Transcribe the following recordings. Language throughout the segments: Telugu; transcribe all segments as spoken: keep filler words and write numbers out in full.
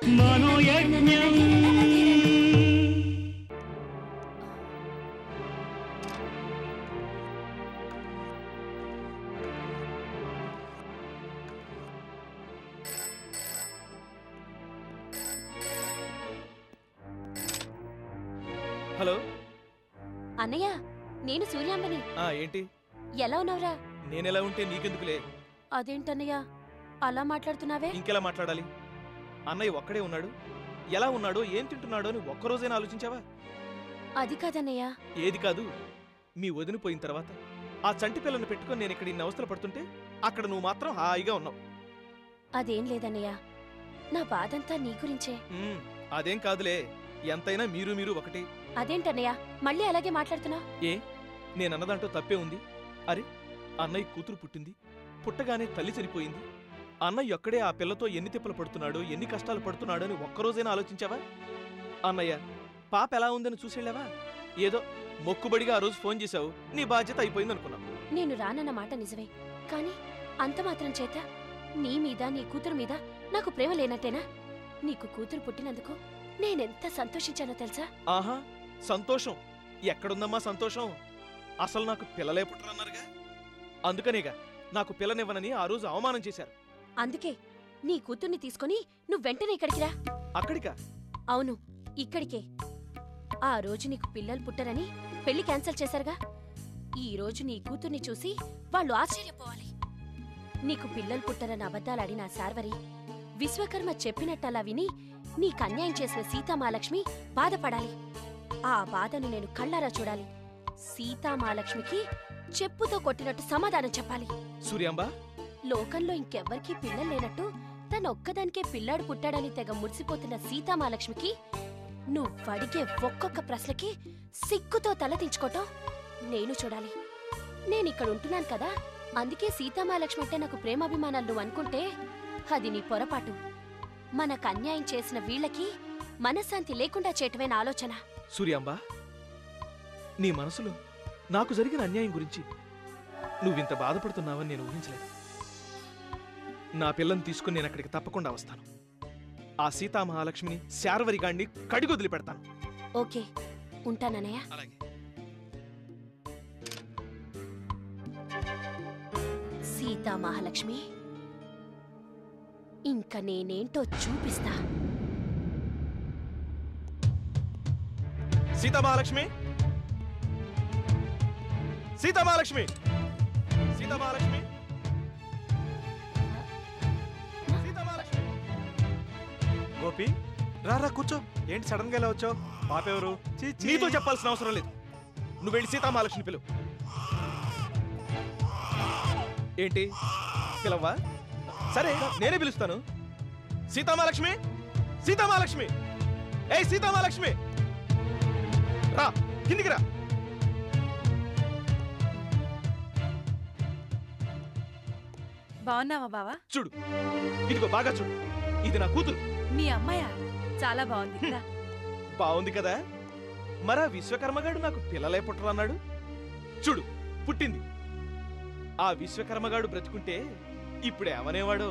మనోయజ్ఞం. హలో అన్నయ్య, నేను సూర్యాంబని. ఏంటి? ఎలా ఉన్నావురా? నేనెలా ఉంటే నీకెందుకులే. అదేంటన్నయ్య అలా మాట్లాడుతున్నావే? ఇంకెలా మాట్లాడాలి? అన్నయ్య ఒక్కడే ఉన్నాడు, ఎలా ఉన్నాడో ఏం తింటున్నాడో అని ఒక్కరోజైనా ఆలోచించావా? అది కాదన్నయ్య. ఏది కాదు? మీ వదిన పోయిన తర్వాత ఆ చంటి పిల్లను పెట్టుకొని నేను ఇక్కడ ఇన్ని అవస్థలు పడుతుంటే అక్కడ నువ్వు మాత్రం హాయిగా ఉన్నావు. అదేం లేదన్నయ్య, నా బాధంతా నీ గురించే. అదేం కాదులే, ఎంతైనా మీరు మీరు ఒకటి. అదేంటన్నయ్య మళ్ళీ అలాగే మాట్లాడుతున్నా? ఏ నేనన్నదాంట్లో తప్పే ఉంది? అరే, అన్నయ్య కూతురు పుట్టింది, పుట్టగానే తల్లి చనిపోయింది. అన్నయ్య ఒక్కడే ఆ పిల్లతో ఎన్ని తిప్పలు పడుతున్నాడో, ఎన్ని కష్టాలు పడుతున్నాడో అని ఒక్కరోజైనా ఆలోచించావా? అన్నయ్య పాప ఎలా ఉందని చూసేళ్ళావా? ఏదో మొక్కుబడిగా ఆ రోజు ఫోన్ చేశావు, నీ బాధ్యత అయిపోయిందనుకున్నావు. నేను రానన్న మాట నిజమే, కాని అంత మాత్రం చేత నీ మీద నీ కూతురు మీద నాకు ప్రేమ లేనట్టేనా? నీకు కూతురు పుట్టినందుకు నేనెంత సంతోషించానో తెలుసా? ఆహా, సంతోషం ఎక్కడుందమ్మా సంతోషం? అసలు నాకు పిల్లలే పుట్టరన్నారుగా, అందుకనేగా నాకు పిల్లనివ్వనని ఆ రోజు అవమానం చేశారు. అందుకే నీ కూతుర్ని తీసుకుని నువ్వు వెంటనే ఇక్కడికి రా. అక్కడికా? అవును, ఇక్కడికే. ఆ రోజు నీకు పిల్లలు పుట్టరని పెళ్లి క్యాన్సిల్ చేశారుగా, ఈ రోజు నీ కూతుర్ని చూసి వాళ్ళు ఆశ్చర్యపోవాలి. నీకు పిల్లలు పుట్టరని అబద్ధాలాడిన శార్వరి విశ్వకర్మ చెప్పినట్టలా విని నీకు అన్యాయం చేసిన సీతామహాలక్ష్మి బాధపడాలి. ఆ బాధను నేను కళ్ళారా చూడాలి. సీతామహాలక్ష్మికి చెప్పుతో కొట్టినట్టు సమాధానం చెప్పాలి. సూర్యాంబా, లోకంలో ఇంకెవ్వరికీ పిల్లలు లేనట్టు తనొక్కదానికే పిల్లాడు పుట్టాడని తెగ మురిసిపోతున్న సీతామహాలక్ష్మికి నువ్వడిగే ఒక్కొక్క ప్రశ్నకి సిగ్గుతో తలదించుకోవటం నేను చూడాలి. నేనిక్కడుంటున్నాను కదా, అందుకే సీతామహాలక్ష్మి అంటే నాకు ప్రేమాభిమానాలు నువ్వు అనుకుంటే అది నీ పొరపాటు. మనకు అన్యాయం చేసిన వీళ్లకి మనశ్శాంతి లేకుండా చేయటమే నా ఆలోచన. సూర్యాంబా, నీ మనసులో నాకు జరిగిన అన్యాయం గురించి నువ్వింత బాధపడుతున్నావని నేను ఊహించలేదు. నా పిల్లని తీసుకుని నేను అక్కడికి తప్పకుండా వస్తాను. ఆ సీతామహాలక్ష్మిని శార్వరిగాణ్ణి కడిగొదిలి పెడతాను. ఓకే, ఉంటానన్నయ్య. అలాగే. సీతామహాలక్ష్మి, ఇంక నేనేంటో చూపిస్తా. సీతామహాలక్ష్మి, సీతామహాలక్ష్మి, సీతామహాలక్ష్మి, సీతామహాలక్ష్మి. గోపి, రారా కూర్చో. ఏంటి సడన్ గా ఎలా వచ్చావు? పాపెవరు? నీతో చెప్పాల్సిన అవసరం లేదు, నువ్వు వెళ్ళి సీతామహాలక్ష్మి పిలువు. ఏంటి పిలవ్వా? సరే, నేనే పిలుస్తాను. సీతామహాలక్ష్మి, సీతామహాలక్ష్మి, ఏ సీతామహాలక్ష్మి, రా కిందికి రా. బాగున్నావా బావా? చూడు, ఇదిగో బాగా చూడు, ఇది నా కూతురు. మీ అమ్మాయా? చాలా బాగుంది. బాగుంది కదా? మరా విశ్వకర్మగాడు నాకు పిల్లలే పుట్టరన్నాడు. చూడు, పుట్టింది. ఆ విశ్వకర్మగాడు బ్రతుకుంటే ఇప్పుడేమనేవాడో.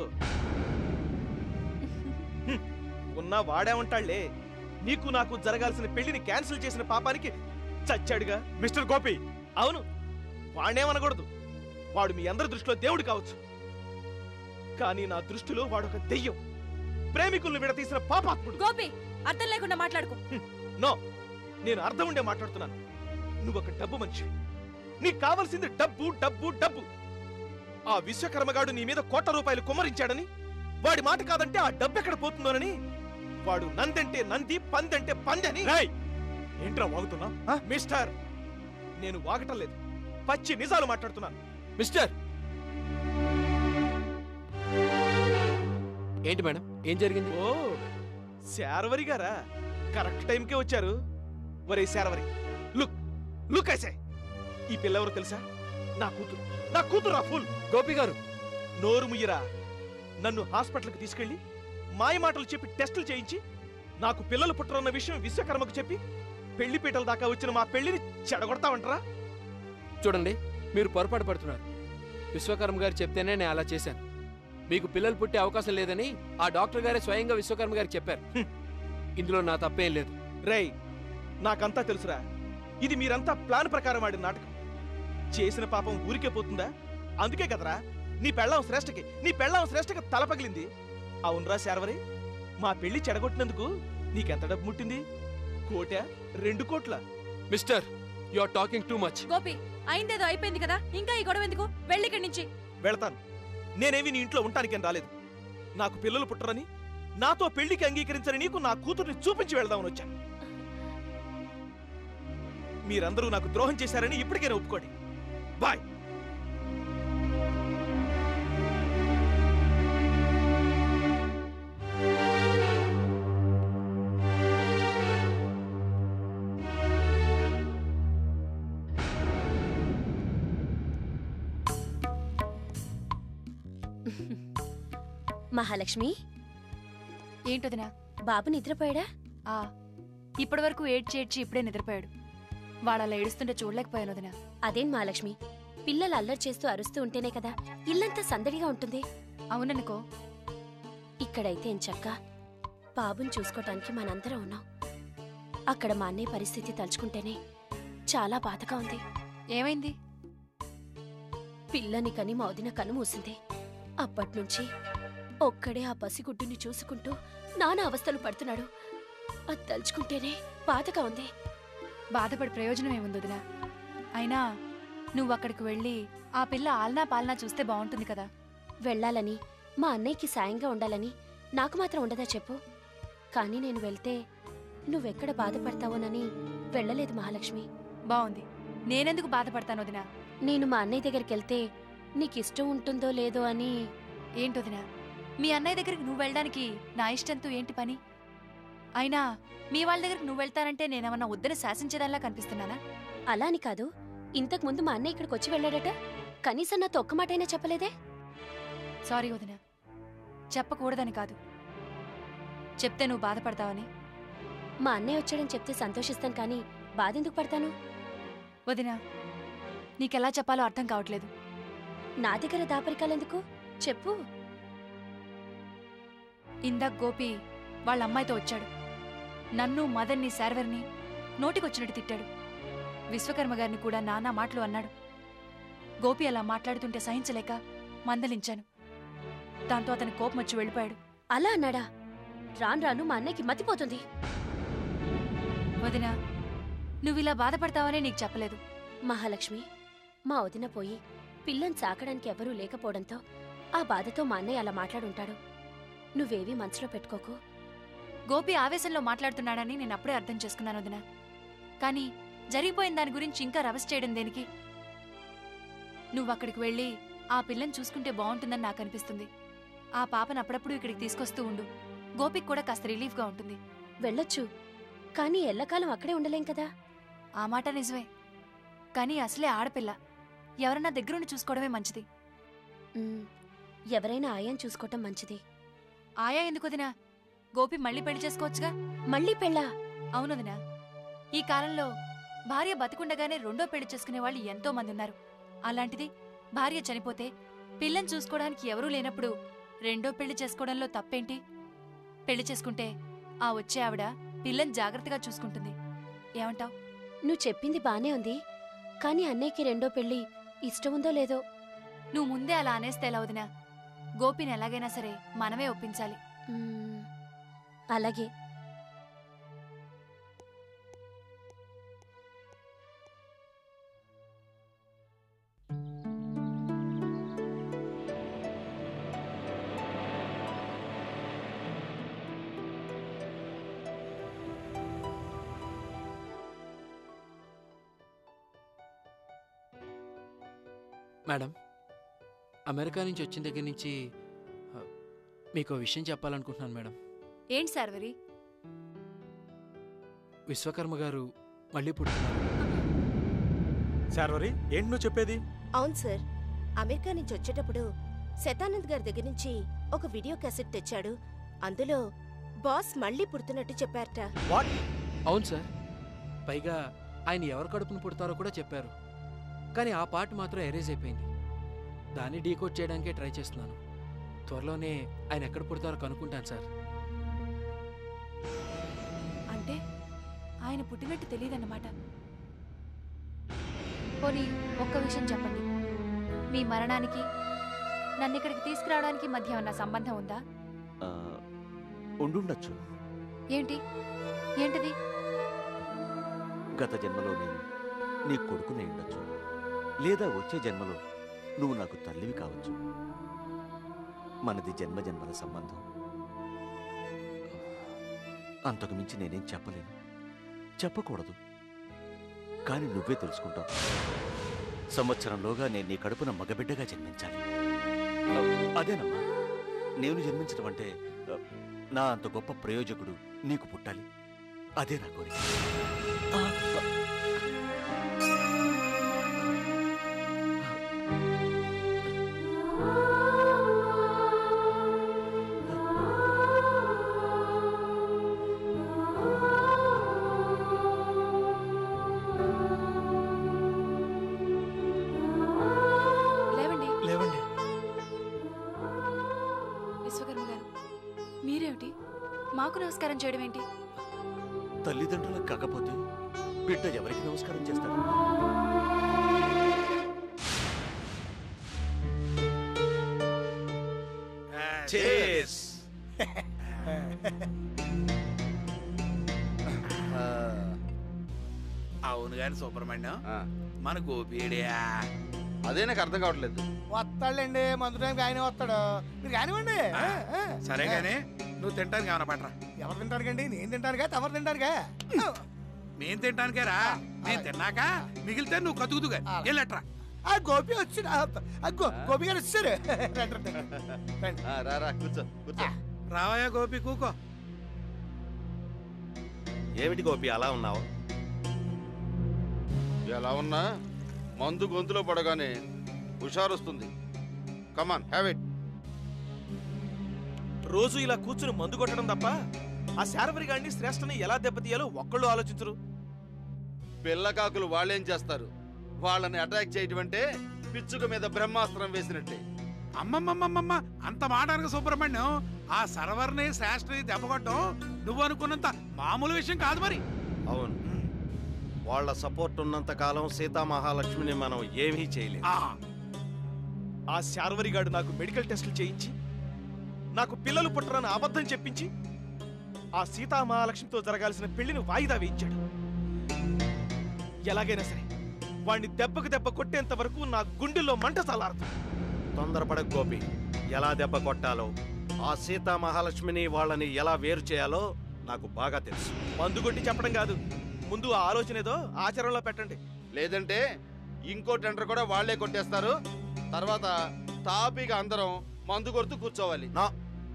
ఉన్నా వాడేమంటాళ్లే, నీకు నాకు జరగాల్సిన పెళ్లిని క్యాన్సిల్ చేసిన పాపానికి చచ్చాడుగా మిస్టర్ గోపి. అవును, వాడేమనకూడదు. వాడు మీ అందరి దృష్టిలో దేవుడు కావచ్చు, కానీ నా దృష్టిలో వాడొక దెయ్యం, ప్రేమికుల్ని విడతీసిన పాపాత్ముడు. గోపి, అర్థం లేకుండా మాట్లాడుకో. నో, నేను అర్థం ఉండే మాట్లాడుతున్నాను. నువ్వొక డబ్బు మనిషి, నీకు కావలసింది డబ్బు డబ్బు డబ్బు. ఆ విశ్వకర్మగాడు నీ మీద కోట్ల రూపాయలు కుమ్మరించాడని, వాడి మాట కాదంటే ఆ డబ్బు ఎక్కడ పోతుందోనని, వాడు నందంటే నంది, పందంటే పందని. ఏంట్రా వాగుతున్నా? మిస్టర్, నేను వాగటం లేదు, పచ్చి నిజాలు మాట్లాడుతున్నాను. మిస్టర్, ఏంటి మేడం, ఏం జరిగింది? ఓ, శార్వరి గారా, కరెక్ట్ టైంకే వచ్చారు. ఒరే శార్వరి, లుక్ లుక్ ఐసే, ఈ పిల్లెవరో తెలుసా? నా కూతురు, నా కూతురు ఫుల్. గోపి గారు, నోరు ముయ్యరా. నన్ను హాస్పిటల్కి తీసుకెళ్లి మాయ మాటలు చెప్పి టెస్టులు చేయించి నాకు పిల్లలు పుట్టరన్న విషయం విశ్వకర్మకు చెప్పి పెళ్లి పీటల దాకా వచ్చిన మా పెళ్లిని చెడగొడతావంటరా? చూడండి, మీరు పొరపాటు పడుతున్నారు. విశ్వకర్మ గారు చెప్తేనే నేను అలా చేశాను. మీకు పిల్లలు పుట్టే అవకాశం లేదని ఆ డాక్టర్ గారే స్వయంగా విశ్వకర్మ గారికి చెప్పారు. ఇందులో నా తప్పేం లేదు. రేయ్, నాకంతా తెలుసురా. ఇది మీరంతా ప్లాన్ ప్రకారం ఆడిన నాటకం. చేసిన పాపం ఊరికే పోతుందా? అందుకే కదరా నీ పెళ్ళాం శ్రేష్టకి నీ పెళ్ళాం శ్రేష్టకి తల పగిలింది. అవునరా శార్వరి, మా పెళ్లి చెడగొట్టినందుకు నీకెంత డబ్బు ముట్టింది? కోట, రెండు కోట్ల? Mister, you are talking too much. Gopi, అయిందేదో అయిపోయింది కదా, ఇంకా ఈ గొడవ ఎందుకు? వెళ్ళి ఇక్కడి నుంచి. వెళతాను. నేనేమి నీ ఇంట్లో ఉంటానికేం రాలేదు. నాకు పిల్లలు పుట్టరని, నాతో పెళ్లికి అంగీకరించని నీకు నా కూతుర్ని చూపించి వెళ్దామని వచ్చాను. మీరందరూ నాకు ద్రోహం చేశారని ఇప్పటికైనా ఒప్పుకోండి. బాయ్. మహాలక్ష్మి, ఏంటొదినా? బాబు నిద్రపోయాడా? ఆ ఇప్పటి వరకు ఏడ్చి ఏడ్చి ఇప్పుడే నిద్రపోయాడు. వాడు అలా ఏడుస్తుంటే చూడలేకపోయాను వదినా. అదేం మహాలక్ష్మి, పిల్లలు అల్లరి చేస్తూ అరుస్తూ ఉంటేనే కదా ఇల్లంతా సందడిగా ఉంటుంది. అవుననుకో. ఇక్కడైతే ఎంచక్క బాబుని చూసుకోటానికి మనందరం ఉన్నాం. అక్కడ మా అన్నయ్య పరిస్థితి తలుచుకుంటేనే చాలా బాధగా ఉంది. ఏమైంది? పిల్లని కని మా వదిన కను మూసింది. అప్పట్నుంచి ఒక్కడే ఆ పసిగుడ్డుని చూసుకుంటూ నానా అవస్థలు పడుతున్నాడు. అది తలుచుకుంటేనే బాధగా ఉంది. బాధపడి ప్రయోజనం ఏముంది వదినా? అయినా నువ్వు అక్కడికి వెళ్ళి ఆ పిల్ల ఆలనా పాలనా చూస్తే బాగుంటుంది కదా. వెళ్ళాలని, మా అన్నయ్యకి సాయంగా ఉండాలని నాకు మాత్రం ఉండదా చెప్పు? కానీ నేను వెళ్తే నువ్వెక్కడ బాధపడతావోనని వెళ్ళలేదు మహాలక్ష్మి. బాగుంది. నేనెందుకు బాధపడతాను వదినా? నేను మా అన్నయ్య దగ్గరికెళ్తే నీకిష్టం ఉంటుందో లేదో అని. ఏంటొదినా, మీ అన్నయ్య దగ్గరికి నువ్వు వెళ్ళడానికి నా ఇష్టంతో ఏంటి పని? అయినా మీ వాళ్ళ దగ్గరికి నువ్వు వెళ్తానంటే నేనేమన్నా వద్దని శాసించేదానిలా కనిపిస్తున్నానా? అలా అని కాదు. ఇంతకు ముందు మా అన్నయ్య ఇక్కడికి వచ్చి వెళ్ళాడట. కనీసం నాతో ఒక్క మాటైనా చెప్పలేదే. సారీ వదినా, చెప్పకూడదని కాదు, చెప్తే నువ్వు బాధపడతావని. మా అన్నయ్య వచ్చాడని చెప్తే సంతోషిస్తాను, కానీ బాధెందుకు పడతాను? వదినా, నీకెలా చెప్పాలో అర్థం కావట్లేదు. నా దగ్గర దాపరికాలెందుకు చెప్పు. ఇందాక గోపి వాళ్ళ అమ్మాయితో వచ్చాడు. నన్ను, మదన్ని, శార్వర్ని నోటికొచ్చినట్టు తిట్టాడు. విశ్వకర్మ గారిని కూడా నానా మాటలు అన్నాడు. గోపి అలా మాట్లాడుతుంటే సహించలేక మందలించాను. దాంతో అతని కోపం వచ్చి వెళ్ళిపోయాడు. అలా అన్నాడా? రాను రాను మా అన్నయ్యకి మతిపోతుంది. వదినా, నువ్విలా బాధపడతావనే నీకు చెప్పలేదు. మహాలక్ష్మి, మా వదిన పోయి పిల్లని సాకడానికి ఎవరూ లేకపోవడంతో ఆ బాధతో మా అన్నయ్య అలా మాట్లాడుంటాడు. నువ్వేవీ మనసులో పెట్టుకోకు. గోపి ఆవేశంలో మాట్లాడుతున్నాడని నేను అప్పుడే అర్థం చేసుకున్నాను వదినా. కానీ జరిగిపోయిన దాని గురించి ఇంకా రవస్ చేయడం దేనికి? నువ్వక్కడికి వెళ్ళి ఆ పిల్లని చూసుకుంటే బాగుంటుందని నాకు అనిపిస్తుంది. ఆ పాపను అప్పుడప్పుడు ఇక్కడికి తీసుకొస్తూ ఉండు. గోపికి కూడా కాస్త రిలీఫ్గా ఉంటుంది. వెళ్ళొచ్చు, కానీ ఎల్లకాలం అక్కడే ఉండలేం కదా. ఆ మాట నిజమే, కానీ అసలే ఆడపిల్ల. ఎవరన్నా దగ్గరుండి చూసుకోవడమే మంచిది. ఉమ్, ఎవరైనా ఆయాన్ని చూసుకోవటం మంచిది. ఆయా ఎందుకొదినా? గోపి మళ్ళీ పెళ్లి చేసుకోవచ్చుగా. మళ్ళీ పెళ్ళా? అవునొదినా, ఈ కాలంలో భార్య బతికుండగానే రెండో పెళ్లి చేసుకునే వాళ్ళు ఎంతో మంది ఉన్నారు. అలాంటిది భార్య చనిపోతే పిల్లని చూసుకోవడానికి ఎవరూ లేనప్పుడు రెండో పెళ్లి చేసుకోవడంలో తప్పేంటి? పెళ్లి చేసుకుంటే ఆ వచ్చే ఆవిడ పిల్లని జాగ్రత్తగా చూసుకుంటుంది. ఏమంటావ్? నువ్వు చెప్పింది బానే ఉంది, కానీ అన్నయ్యకి రెండో పెళ్లి ఇష్టం ఉందో లేదో. నువ్వు ముందే అలా అనేస్తే ఎలా వదినా? గోపిని ఎలాగైనా సరే మనమే ఒప్పించాలి. ఉమ్, అలాగే. మేడం, అమెరికా నుంచి వచ్చిన దగ్గర నుంచి ఆ, మీకు ఓ విషయం చెప్పాలనుకుంటున్నాను మేడం. ఏంటి శార్వరి? విశ్వకర్మ గారు మళ్ళీ పుడుతున్నారు. శార్వరి, ఏంటి నువ్వు చెప్పేది? అవును సార్, అమెరికా నుంచి వచ్చేటప్పుడు శతానంద్ గారి దగ్గర నుంచి ఒక వీడియో క్యాసెట్ తెచ్చాడు. అందులో బాస్ మళ్ళీ పుడుతున్నట్టు చెప్పారట. వాట్? అవును సార్, పైగా ఆయన ఎవరు కడుపును పుడతారో కూడా చెప్పారు. కానీ ఆ పార్ట్ మాత్రం ఎరేజ్ అయిపోయింది. దాన్ని డీకోడ్ చేయడానికే ట్రై చేస్తున్నాను. త్వరలోనే ఆయన ఎక్కడ పుడతారో కనుక్కుంటాను సార్. అంటే ఆయన పుట్టినట్టు తెలియదన్నమాట. పోనీ ఒక్క విషయం చెప్పండి, మీ మరణానికి నన్ను ఇక్కడికి తీసుకురావడానికి మధ్య ఉన్న సంబంధం ఉందా? ఉండుండొచ్చు. ఏంటి ఏంటిది? గత జన్మలో నేను నీ కొడుకునే ఉండొచ్చు, లేదా వచ్చే జన్మలో నువ్వు నాకు తల్లివి కావచ్చు. మనది జన్మ జన్మల సంబంధం. అంతకు మించి నేనేం చెప్పలేను, చెప్పకూడదు. కానీ నువ్వే తెలుసుకుంటావు. సంవత్సరంలోగా నేను నీ కడుపున మగబిడ్డగా జన్మించాలి. అదేనమ్మా, నేను జన్మించడం అంటే నా అంత గొప్ప ప్రయోజకుడు నీకు పుట్టాలి. అదే నా కోరిక. లేవండి. లేవండి. విశ్వకర్మ గారు, మీరేమిటి మాకు నమస్కారం చేయడం ఏంటి? తల్లిదండ్రులకు కాకపోతే బిడ్డ ఎవరికి నమస్కారం చేస్తాడు? చేస్. అవును గాని సుబ్రహ్మణ్యం, మన గోపీడియా? అదే నాకు అర్థం కావట్లేదు. వస్తాడులేండి, మందు టైంకి ఆయన వస్తాడు. మీరు కానివ్వండి. సరే గానీ నువ్వు తింటానికి ఏమన్నా పట్రా. ఎవరు తింటారుకండి? నేను తింటానుగా, తమరు తింటారుగా. మేం తింటానికే రా. నేను తిన్నాక మిగిలితే నువ్వు కతుకుతుగా వెళ్ళట్రా. ఆ గోపి వచ్చి గోపి గారు వచ్చారు. రారా కూర్చో కూర్చో. రావయ్యా గోపి, కూకో. ఏమిటి గోపి అలా ఉన్నావు? ఎలా ఉన్నా మందు గొంతులో పడగానే హుషారొస్తుంది. కమాన్ హ్యావ్ ఇట్. రోజు ఇలా కూర్చుని మందు కొట్టడం తప్ప ఆ శారవరి గాడిని శ్రేష్టని ఎలా దెబ్బతీయాలో ఒక్కళ్ళు ఆలోచించరు. పిల్లకాకులు వాళ్ళేం చేస్తారు? వాళ్ళని అటాక్ చేయటం అంటే పిచ్చుక మీద బ్రహ్మాస్త్రం వేసినట్టే. అమ్మమ్మమ్మమ్మ, అంత మాట అనక సుబ్రహ్మణ్యం. ఆ సర్వర్ని శాస్త్రి దెబ్బకొట్టడం నువ్వు అనుకున్నంత మామూలు విషయం కాదు మరి. అవును, వాళ్ళ సపోర్ట్ ఉన్నంత కాలం సీతామహాలక్ష్మిని మనం ఏమీ చేయలేము. ఆ శారవరి గాడు నాకు మెడికల్ టెస్టులు చేయించి నాకు పిల్లలు పుట్టరని అబద్ధం చెప్పించి ఆ సీతామహాలక్ష్మితో జరగాల్సిన పెళ్లిని వాయిదా వేయించాడు. ఎలాగైనా సరే వాణ్ణి దెబ్బకు దెబ్బ కొట్టేంత వరకు నా గుండెల్లో మంట చల్లారదు. తొందరపడకు గోపి. ఎలా దెబ్బ కొట్టాలో, ఆ సీతామహాలక్ష్మిని వాళ్ళని ఎలా వేరు చేయాలో నాకు బాగా తెలుసు. మందు కొట్టి చెప్పడం కాదు, ముందు ఆ ఆలోచన ఏదో ఆచరణలో పెట్టండి. లేదంటే ఇంకో టెండర్ కూడా వాళ్లే కొట్టేస్తారు. తర్వాత తాపీగా అందరం మందు కొడుతూ కూర్చోవాలి. నా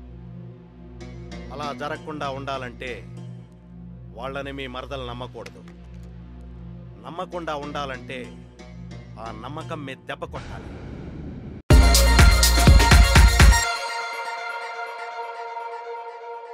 అలా జరగకుండా ఉండాలంటే వాళ్ళని మీ మరదలు నమ్మకూడదు. నమ్మకుండా ఉండాలంటే ఆ నమ్మకం మీద దెబ్బ కొట్టాలి.